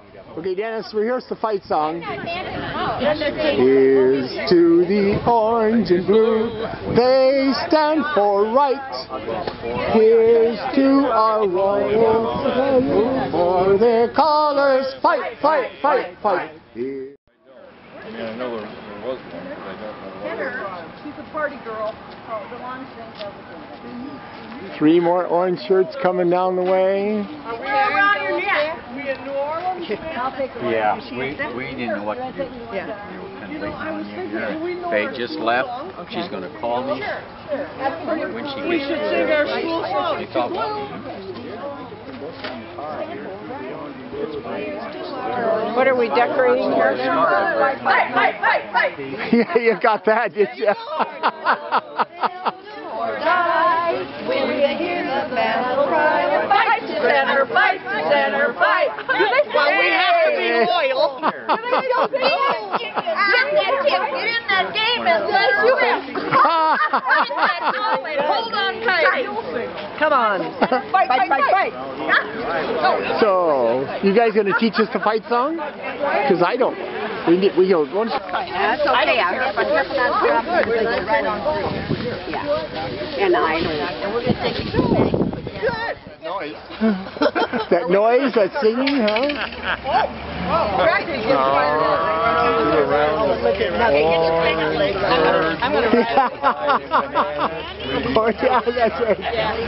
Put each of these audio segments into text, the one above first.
Okay, Dennis, rehearse the fight song. Here's to the orange and blue, they stand for right. Here's to our royals, for their colors, fight, fight, fight, fight. I mean, I know there was one, but I don't know what it was. She's a party girl. Oh, the long strings of it. 3 more orange shirts coming down the way. Around your neck. We in New Orleans. Yeah, we didn't know what to do. Yeah. They were kind of waiting on you here. They just left. She's going to call me when she gets We should sing our school song. They thought, What are we decorating here? Fight, fight, fight, fight! Yeah, you got that, did you? When we hear the battle cry, fight to center, fight to center, fight! Well, we have to be loyal. Get in that game and slice you in. Hold on tight. Come on. Fight, fight, fight, fight. So, you guys going to teach us the fight song? Because I don't. We go. That's okay. I'm here for that stuff. Right on through. Yeah. And I know. And we're going to take it. Good. noise. That noise, that singing, huh? Practice gets fired up. I'm going to Oh, yeah, that's right.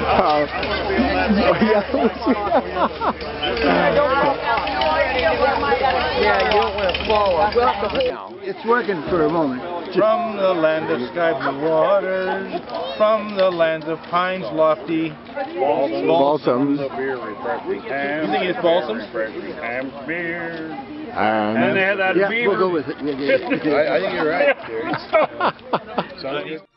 Yeah, you don't want to fall. It's working for a moment. From the land of sky blue waters, from the lands of pines lofty, Balsams. You think it's balsams? And they had that yeah, beaver. we'll go with it. I think you're right, Jerry.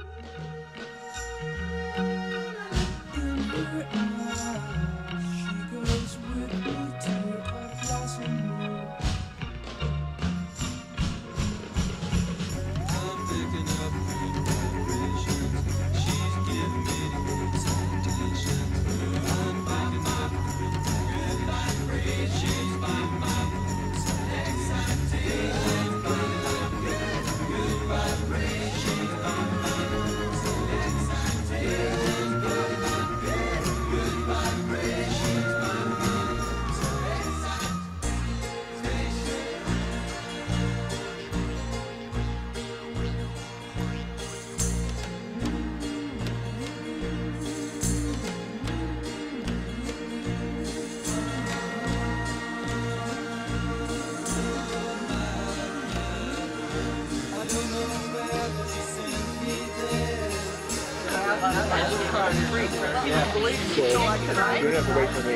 You don't have to wait for me.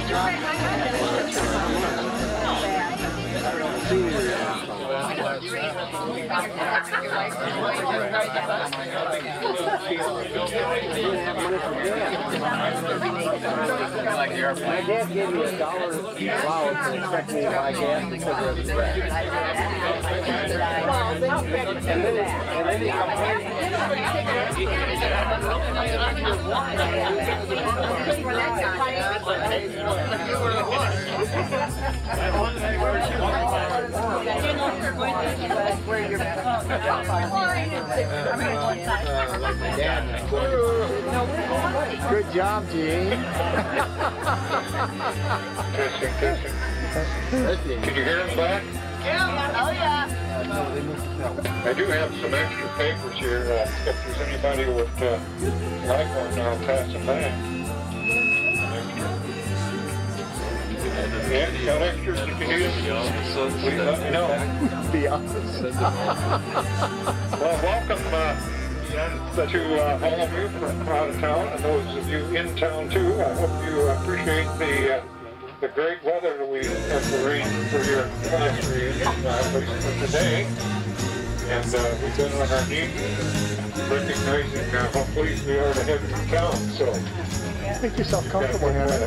My dad gave me $1 allowance and expected me to buy gas because of the rest. And then good job, Gene. Can you hear him back? Yeah, oh yeah. I do have some extra papers here. If there's anybody who would like one, I'll pass them back. Yeah, you got extras if you need them? Please let me know. The opposite. Well, welcome to all of you from out of town, and those of you in town too. I hope you appreciate the great weather that we have arranged for your class reunion, at least for today. And we've been on our knees recognizing how pleased we are to have you in town. So Make yourself comfortable, Hannah.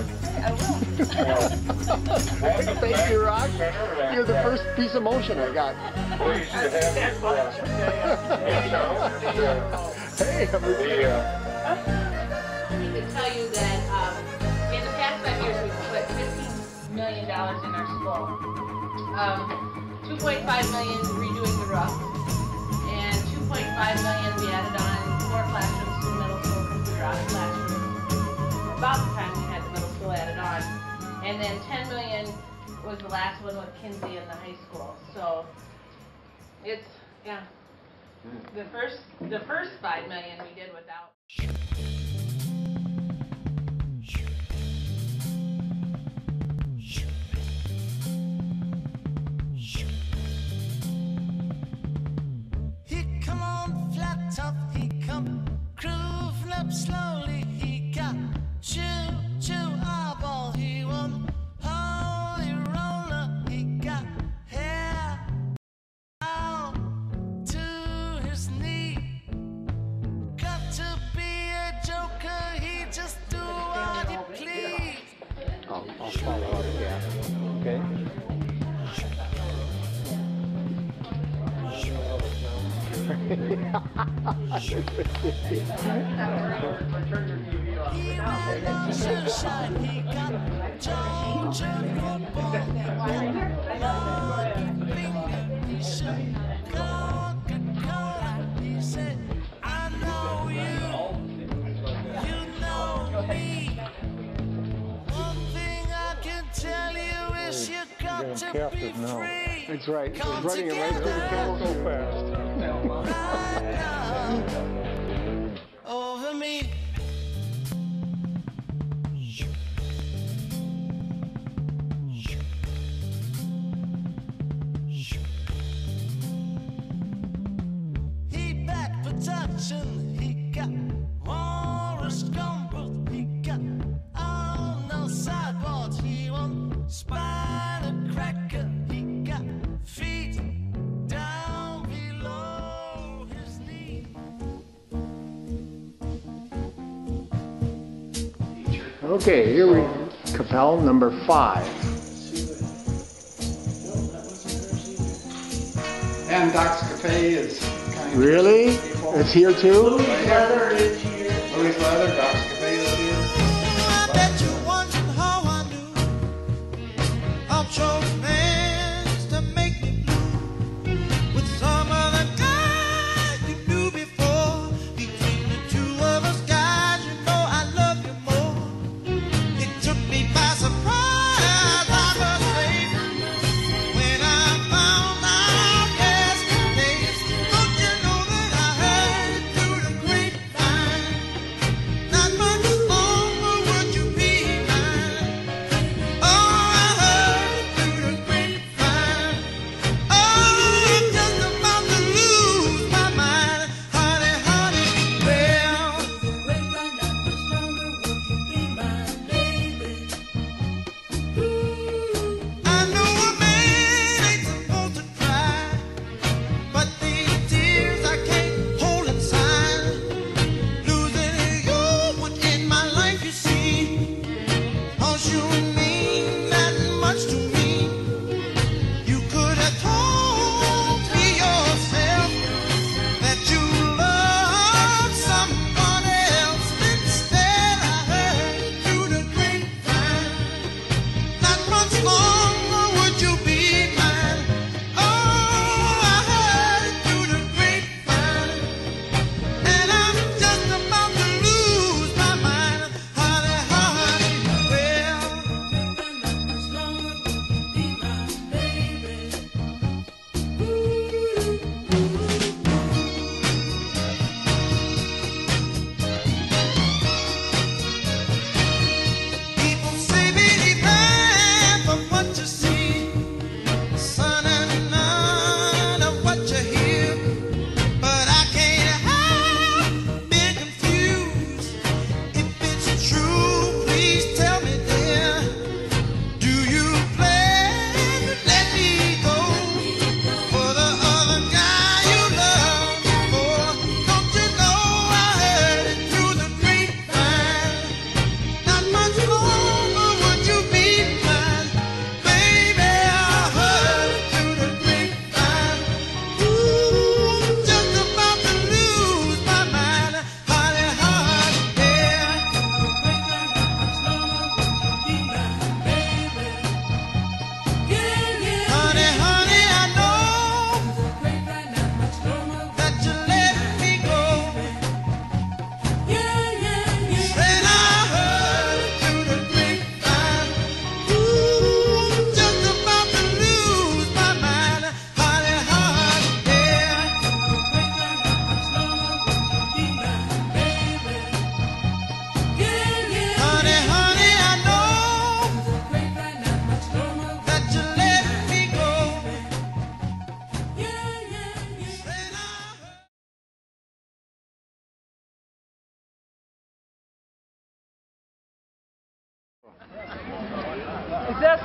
Thank you, Rock. You're the first piece of motion I got. pleased to have you in town. Hey, I'm We can tell you that in the past 5 years we've put 15 million in our school. 2.5 million redoing the roof, and 2.5 million we added on 4 classrooms to the middle school because we were out of classrooms about the time we had the middle school added on. And then 10 million was the last one with Kinsey in the high school. So it's, yeah. The first 5 million we did without. He come on flat top, he come grooving up slowly. He got choo eyeball, he won holy roller. He got hair down to his knee. Got to be a joker, he just do what he please. I'll follow up, yeah. Okay. He won sunshine, he got Georgia football. Lucky finger, he should Coca-Cola. He said, I know you, you know me. One thing I can tell you is you got to be free. That's right. He's running it right through the camel so fast. Over me. He back protection, he got Morris Gumbooth, he got on no sideboards, he won spider cracker, he got feet down below his knee. Okay, here we Capel number 5. And Doc's Cafe is kind of Really? It's here too? Louis Leather is here. Louis Leather, Doc's Cafe is here. I bet you're wondering how I knew I chose plans to make me blue with some other guy you knew before. Between the two of us guys, you know I love you more. It took me by surprise, I must say, when I found out yesterday. Don't you know that I heard it through the grapevine? Not my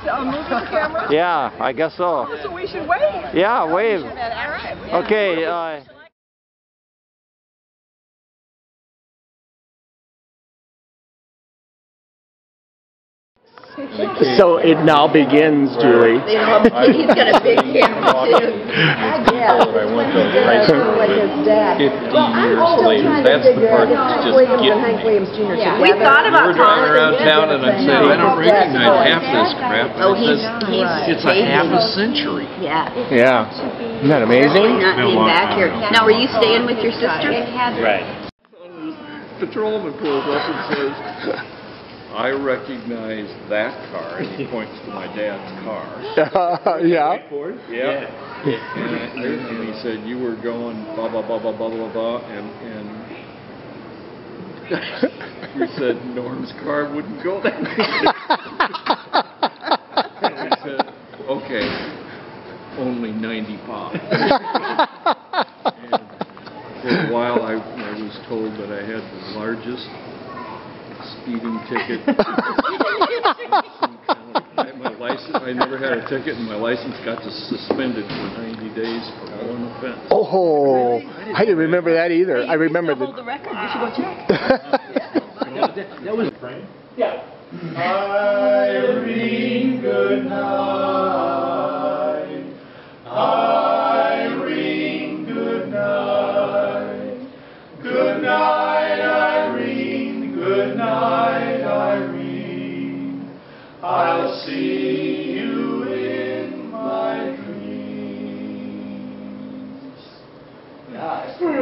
moving camera? Yeah, I guess so. So we should wave. Yeah, wave. All right. Okay. So it now begins, Julie. He's got a big camera too. I went to high school with 50 years later. That's the part that's just getting me. We thought about We're driving around town and I said, I don't recognize half this crap. Oh, And it says, it's a half a century. Yeah. Yeah. Isn't that amazing? Not being back here. Now, were you staying with your sister? Right. Patrolman pulls up and says, I recognize that car, and he points to my dad's car. Yeah. Yeah. And he said, you were going blah, blah, blah, blah, blah, blah, blah, and he said, Norm's car wouldn't go that way. And I said, okay, only 90 pounds. And for a while, I was told that I had the largest speeding ticket. I never had a ticket, and my license got suspended for 90 days for one offense. Oh, I didn't remember that either. I remember hold the record. We should go check. That was a frame? Yeah. Irene, good night. Irene, good night. Good night, Irene. Good night, Irene. I'll see you in my dreams. Nice. We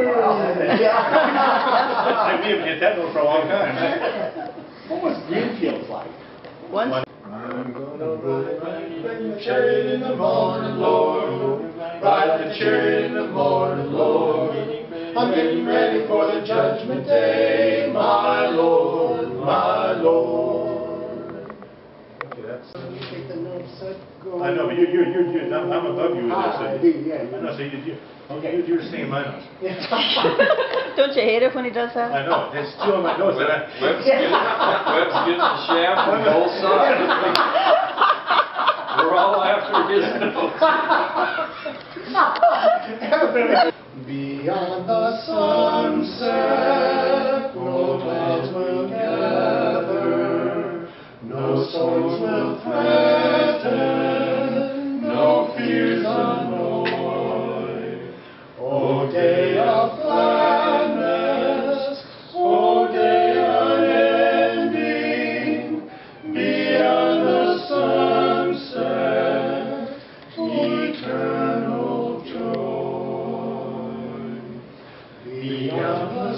haven't hit that note for a long time. What was Greenfields like? Once. I'm gonna ride the chariot in the morning, Lord. Ride the chariot in the morning, Lord. I'm getting ready for the judgment day, my Lord, my Lord. Okay, that's. I know, but I'm above you with this. I know, so you're singing my notes. Don't you hate it when he does that? I know, it's two of my notes. Webb's getting the shaft on both sides. We're all after his notes. Beyond the sunset, no clouds will gather, no storms will threaten, no fears annoy. O day of gladness, O day unending, beyond the sunset, eternal joy. Beyond the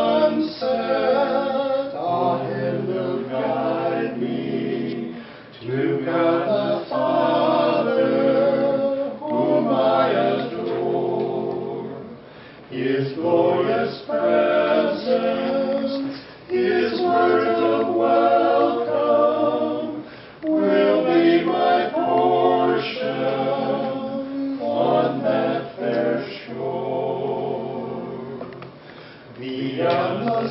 sunset, our hand will guide me to God the Father, whom I adore. His glorious presence, His words of welcome, will be my portion on that fair shore. Beyond the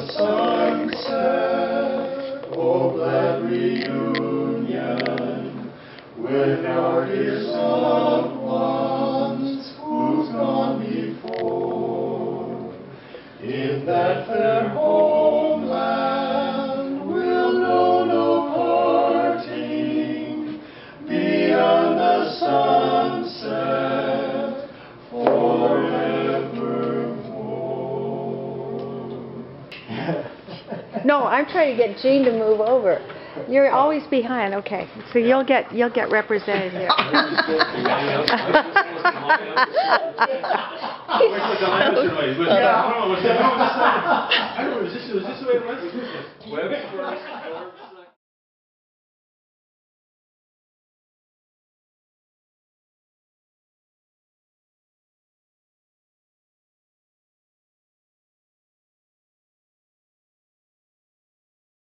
sunset, oh glad reunion with our dear loved ones who've gone before. In that fair homeland we'll know no parting. Beyond the sunset, forevermore. No, I'm trying to get Jean to move over. You're always behind. Okay, so you'll get represented here. Was this the way it was?